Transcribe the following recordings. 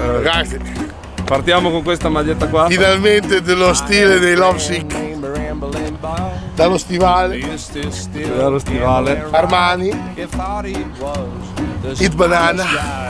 Ragazzi, partiamo con questa maglietta qua. finalmente dello stile dei Lovesick. Dallo stivale Dallo stivale. Armani, Hit Banana.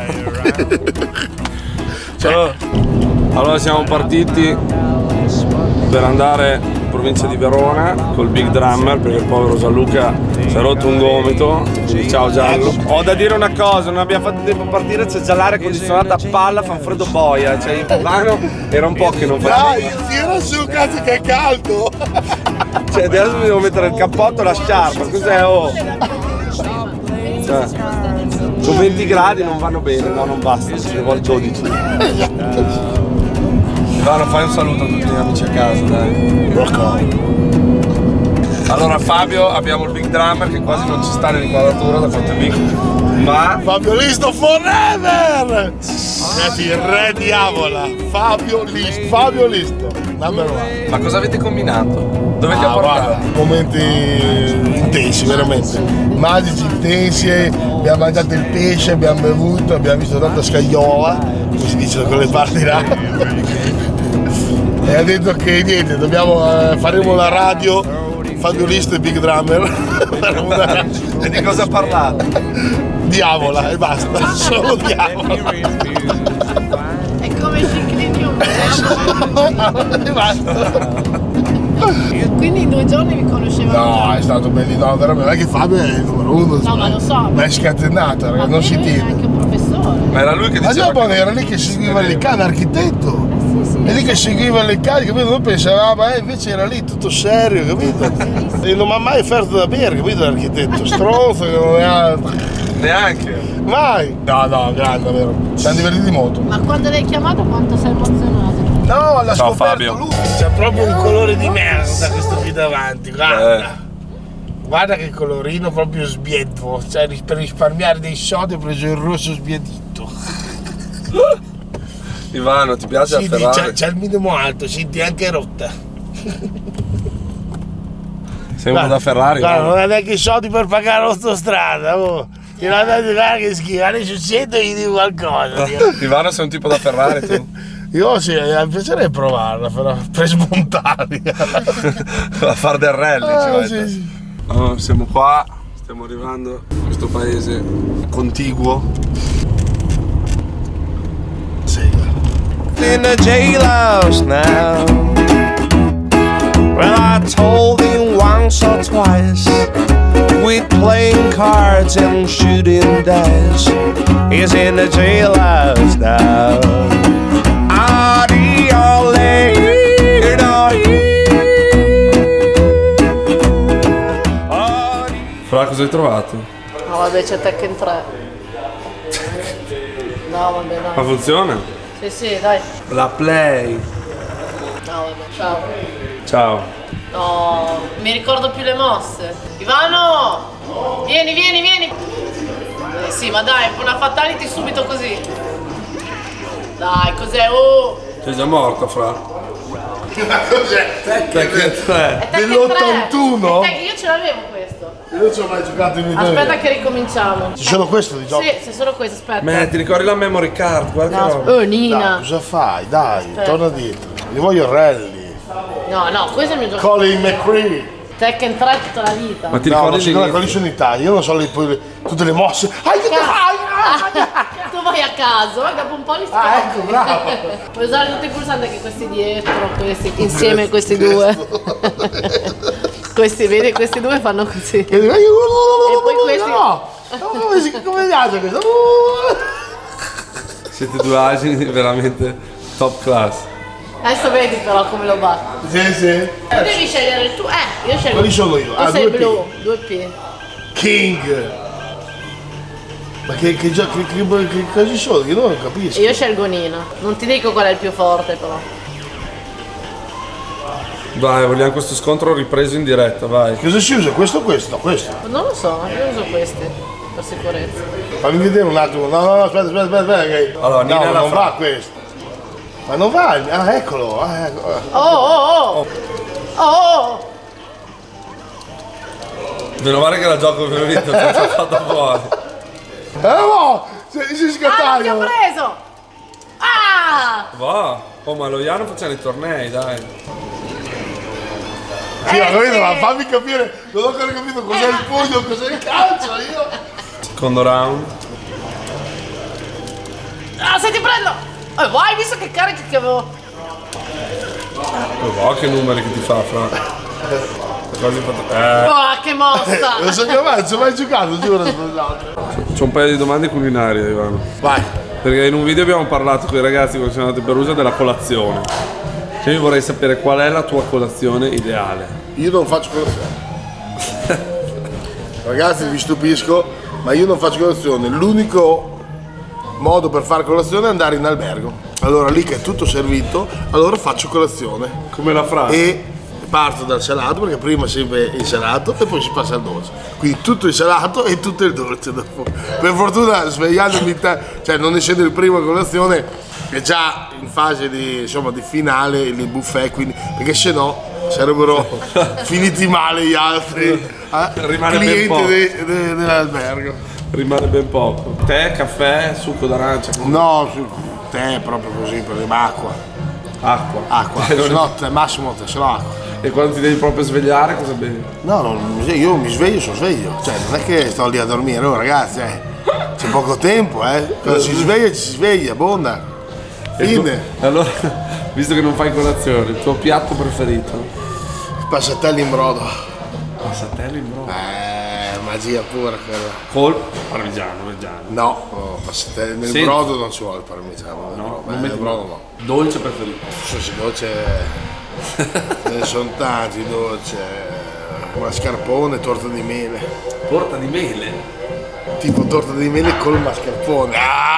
Allora siamo partiti per andare in provincia di Verona col Big Drummer, perché il povero Gianluca si è rotto un gomito. Quindi ciao Giallo. Ho da dire una cosa, non abbiamo fatto tempo a partire, c'è già l'aria condizionata a palla, fa un freddo boia, cioè in mano era un po' che non faceva. Dai, tira su, cazzo che è caldo. Cioè adesso mi devo mettere il cappotto e la sciarpa, cos'è? Oh? Cioè, con 20 gradi non vanno bene, no, non basta, ci vuole 12. Ivano, fai un saluto a tutti gli amici a casa, dai. Allora Fabio, abbiamo il Big Drummer che quasi non ci sta nell'inquadratura da quanto è big, ma Fabio Listo forever! Ragazzi, il re di Avola, Fabio Listo, number one. ma cosa avete combinato? Dove ti ha portato? Guarda, momenti intensi, veramente. Magici, intensi, abbiamo mangiato il pesce, abbiamo bevuto, abbiamo visto tanta scagliola, come si dice da quelle parti là. E ha detto che niente, faremo la radio, Fabio Listo e Big Drummer. E di cosa parlate? Di Avola e basta, solo di Avola. È come Ciclinium. E basta. Quindi in 2 giorni vi conoscevamo? No, è stato bellissimo, no, veramente, non è che Fabio è il numero uno. No, ma lo so. Ma è scatenato, ragazzi, non si È tiene. anche un professore. Ma era lui che Ma diceva dopo era lì che seguiva le canne, architetto. Sì. È lì che seguiva le canne, capito? Noi pensavamo, invece era lì tutto serio, capito? E non mi ha mai offerto da bere, capito, l'architetto? Stronzo che non ne ha. neanche. Mai! No, grande, vero? Ci siamo divertiti molto. Ma quando l'hai chiamato quanto sei emozionato? No, l'ha Ciao, scoperto Fabio. lui. C'è proprio un colore di merda questo qui davanti, guarda. Guarda che colorino proprio sbietto, cioè per risparmiare dei soldi ho preso il rosso sbiadito. Ivano, ti piace Sì, afferrare? c'è il minimo alto, senti anche rotta. Sei uno da Ferrari? Guarda, Ivano. non ha neanche i soldi per pagare l'autostrada. Oh. Ti l'ha dato, guarda che schifo, adesso sento e gli dico qualcosa. Ivano, sei un tipo da Ferrari tu? Io sì, mi piacerebbe provarla però, per smontarli. A far del rally ci vai te. Sì. Oh, siamo qua, stiamo arrivando in questo paese contiguo. Sì. In the jailhouse now. Well, I told him once or twice, with playing cards and shooting dice. He's in the jailhouse now. Fra, cosa hai trovato? No, vabbè, c'è Tekken 3. No, vabbè, Ma dai. funziona? Sì, dai. La Play. No, vabbè, ciao. Ciao. No, mi ricordo più le mosse. Ivano! Vieni. Sì, ma dai, una fatality subito così. Dai, cos'è? Oh! Sei già morto, Fra? Ma cos'è? Tekken 3. Dell'81? Io ce l'avevo questo. Io non ci ho mai giocato in vita Aspetta mia. che ricominciamo. C'è solo questo di gioco? Sì, c'è solo questo, aspetta. Ti ricordi la memory card? Guarda che No, roba. oh, Dai, Nina. cosa fai? Dai, Aspetta. torna dietro. Io voglio rally. No, questo è il mio gioco. Colin McCree. Tekken 3 tutta la vita. Ma ti No, ma ricordi secondo me l'inizio? quelli sono in Italia. Io non so tutte le mosse. Tu vai a caso, dopo un po' li Ah, ecco, bravo. Puoi usare tutti i pulsanti, anche questi dietro, questi insieme, questi due. Questi, vedi, questi due fanno così. E poi questi- No, come piace questo? Siete due asini veramente top class. Adesso vedi però come lo batto. Sì. Tu devi scegliere il tuo. Io scelgo. Quali sono io? Tu Ah, sei 2P. blu, 2P. King. Ma che cosa sono? Che non capisco. E io scelgo Nina. Non ti dico qual è il più forte però. Dai, vogliamo questo scontro ripreso in diretta, vai. Cosa si usa? Questo o questo? Questo. Non lo so, io uso questi per sicurezza. Fammi vedere un attimo. No, aspetta. Che... Allora, Nina no, la non fa. va questo. Ma non va. Ah, eccolo. Oh! Meno male che la gioco veramente, ti ho fatto fuori. No! Si Ah, non ti ho scattano. preso! Ah! Va. Oh, ma lo Iano facciamo i tornei, dai. Sì, ma fammi capire, non ho ancora capito cos'è il pugno, cos'è il calcio, io. Secondo round. Ah, se ti prendo! Vai, visto che carica che avevo. Oh, che numeri che ti fa, Fra. Quasi fatto. Oh, che mossa! Non so che non ci ho mai giocato, giuro. C'ho un paio di domande culinarie, Ivano. Vai. Perché in un video abbiamo parlato con i ragazzi quando siamo andati a Perugia della colazione. Cioè io vorrei sapere qual è la tua colazione ideale. Io non faccio colazione. Ragazzi, vi stupisco, ma io non faccio colazione. L'unico modo per fare colazione è andare in albergo. Allora lì che è tutto servito, allora faccio colazione. Come la Fra. E parto dal salato, perché prima sempre il salato e poi si passa al dolce. Quindi tutto il salato e tutto il dolce dopo. Per fortuna svegliandomi, cioè non essendo il primo a colazione, è già in fase di, insomma, di finale il buffet, quindi, perché se no sarebbero finiti male gli altri clienti dell'albergo. Rimane ben poco. Tè, caffè, succo d'arancia? No, tè proprio così, per acqua. Acqua. Se no, massimo tè, se no acqua. E quando ti devi proprio svegliare cosa bevi? No, io mi sveglio, sono sveglio. Cioè, non è che sto lì a dormire, oh ragazzi, c'è poco tempo, Quando si sveglia, ci si sveglia, abbonda. Fine. Allora, visto che non fai colazione, il tuo piatto preferito? Passatelli in brodo. Passatelli in brodo? Magia pura quella. Col parmigiano, reggiano. No, passatelli nel brodo non ci vuole il parmigiano. No, nel brodo no. Dolce preferito? Dolce. Ce ne sono tanti, dolce, mascarpone, torta di mele. Torta di mele? Tipo torta di mele col mascarpone.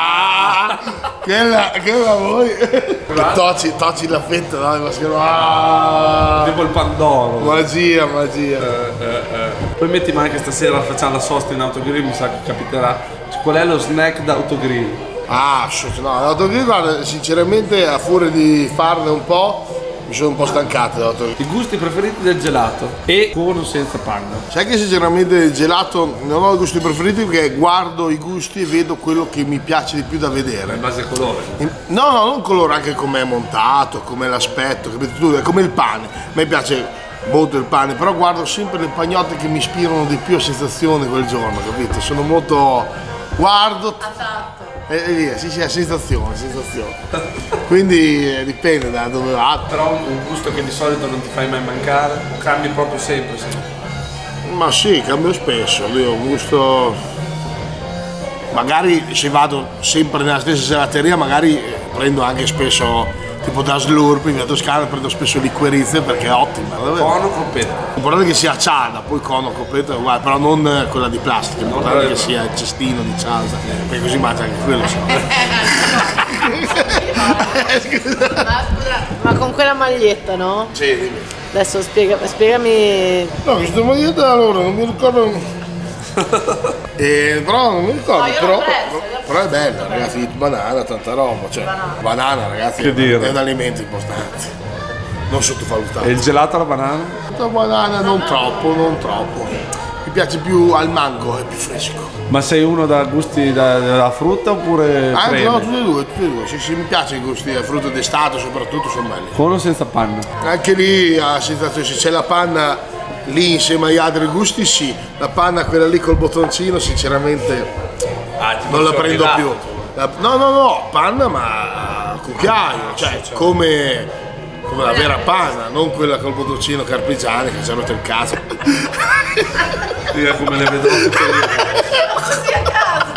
Quella voi. Tocci la fetta, no? Il mascarpone. Tipo il pandoro. Magia. Poi metti mai che stasera facciamo la sosta in autogrill, mi sa che capiterà. Qual è lo snack da autogrill? No, l'autogrill, guarda, sinceramente a furia di farne un po', mi sono un po' stancato dell'autogrill. I gusti preferiti del gelato? E con o senza panna? Sai che sinceramente il gelato non ho i gusti preferiti, perché guardo i gusti e vedo quello che mi piace di più da vedere. In base al colore? No, non colore, anche com'è montato, com'è l'aspetto, capito tu? È come il pane. A me piace molto il pane, però guardo sempre le pagnotte che mi ispirano di più a sensazione quel giorno, capito? Sono molto... guardo... E via, sì, è sensazione. Quindi dipende da dove va. Però un gusto che di solito non ti fai mai mancare? O cambi proprio sempre? Ma sì, cambio spesso, io un gusto. Magari se vado sempre nella stessa gelateria, magari prendo anche spesso, tipo da Slurp, in via Toscana, prendo spesso liquerizze perché è ottima. Cono, coppetta. L'importante è che sia cialda, poi cono, coppetta, uguale, però non quella di plastica, l'importante è che sia il cestino di cialda, perché così mangia anche quello. Ma con quella maglietta, no? Sì, dimmi. Adesso spiegami. No, questa maglietta allora non mi ricordo. Però non mi ricordo, No, io l'ho presa. però è bella, ragazzi, banana, tanta roba, cioè banana ragazzi, Che dire? è un alimento importante, non sottovalutato. E il gelato alla banana? La banana non troppo, mi piace più al mango, è più fresco. Ma sei uno da gusti da frutta oppure Anche creme? no, tutti e due, sì, mi piace i gusti del frutto d'estate soprattutto, sono belli. Con o senza panna? Anche lì a sensazione, se c'è la panna lì insieme agli altri gusti, sì, la panna quella lì col bottoncino sinceramente non la prendo più. No, panna ma cucchiaio, cioè come la vera panna, non quella col bottoncino carpigiani che ci ha rotto il cazzo. Come le vedrò tutte le...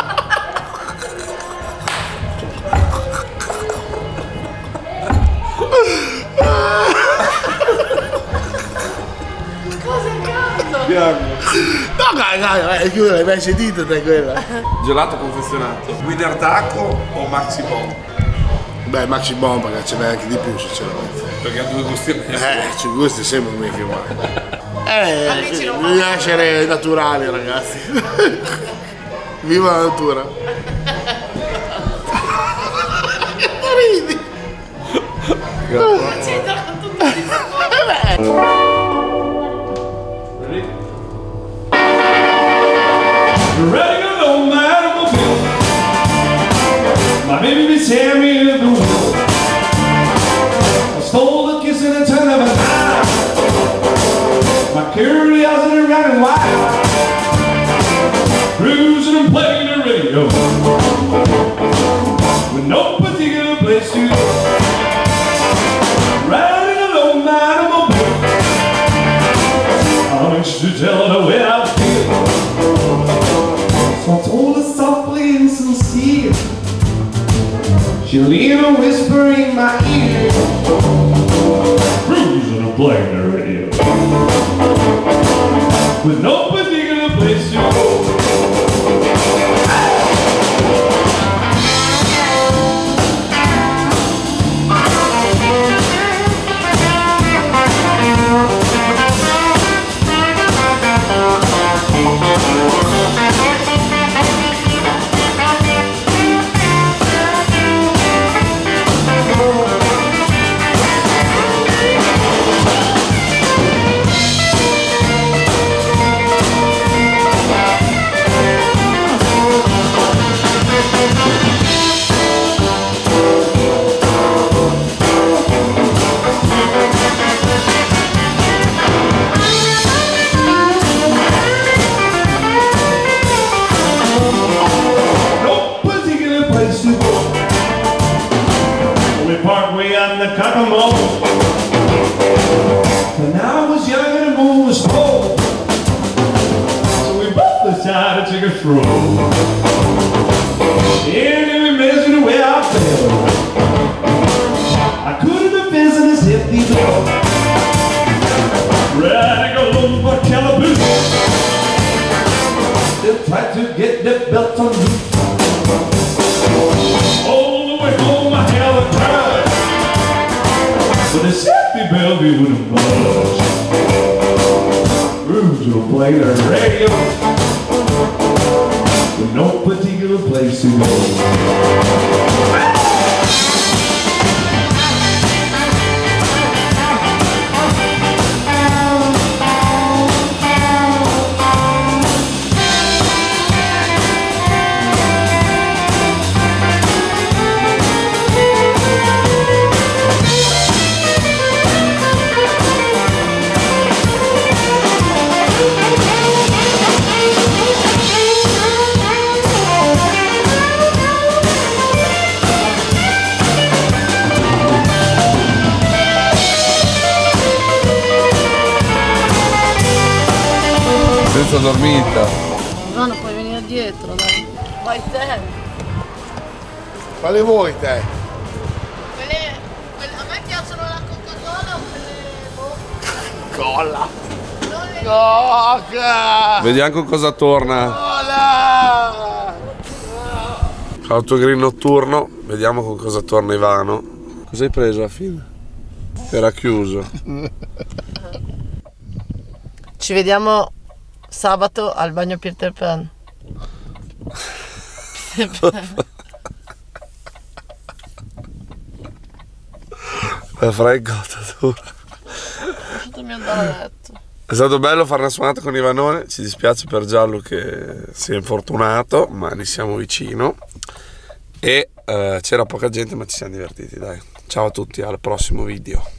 No, l'hai mai sentito te quella? Gelato confezionato. Winner Taco o Maxi Bomb? Beh, Maxi Bomb, perché ce n'è anche di più sinceramente. Perché ha due gusti. Ci gusti sempre mica male. Bisogna essere naturali, ragazzi. Viva la natura. Ridi. Ready to go, man, my baby be tearing me to the She'll leave a whisper in my ear. Cruising and playing the radio. With no particular place to go. Parkway on the Kokomo. When I was young and the moon was full, So we both decided to take a stroll. and we measured where I fell. I couldn't have business if these were Radical for Calaboose. they tried to get the belt on loose. All the way home I held a cry, but the safety belt we wouldn't budge. Rooms will play the radio with no particular place to go. Senza dormita. Ivano, puoi venire dietro, dai. Vai te. Quale vuoi te? A me piacciono la Coca-Cola o quelle... Colla! Non le... Coca! Vediamo con cosa torna. Cola! Autogrill notturno. Vediamo con cosa torna Ivano. Cosa hai preso alla fine? Era chiuso. Ci vediamo sabato al bagno Peter Pan. La fregottatura. Lasciatemi andare a letto. È stato bello fare una suonata con Ivanone. Ci dispiace per Giallo che si è infortunato, ma gli siamo vicino. E c'era poca gente, ma ci siamo divertiti, dai. Ciao a tutti, al prossimo video.